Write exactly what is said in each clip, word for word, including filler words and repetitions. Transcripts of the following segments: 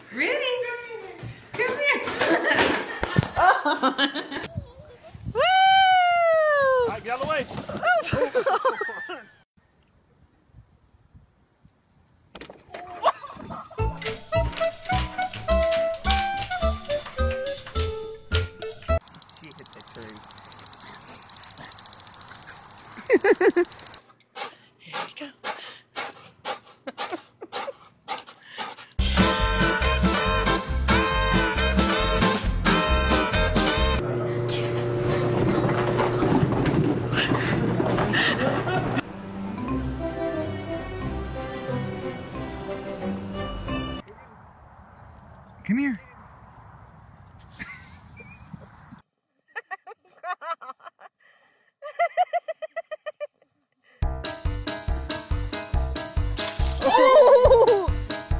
Really? Come here. Oh. Woo! All right, get out of the way. She hit that tree. Here we go. Come here. Oh!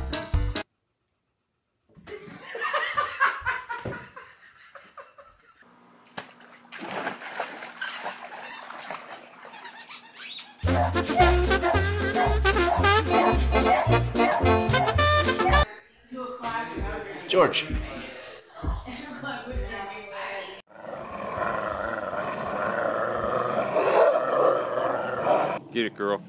George. Get it, girl.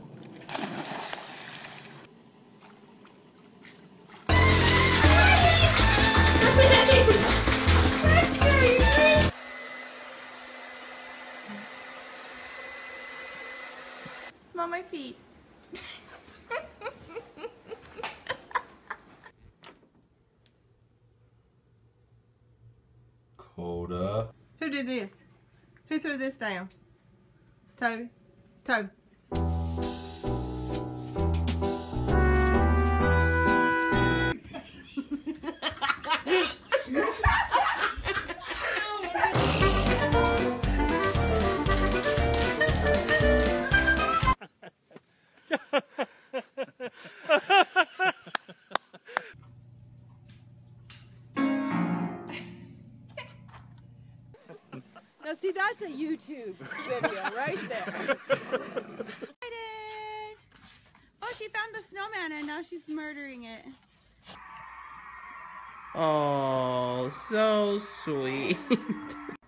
Smell my feet. Coda. Who did this? Who threw this down? Toby? Toby. Now see, that's a YouTube video right there. Oh, she found the snowman and now she's murdering it. Oh, so sweet.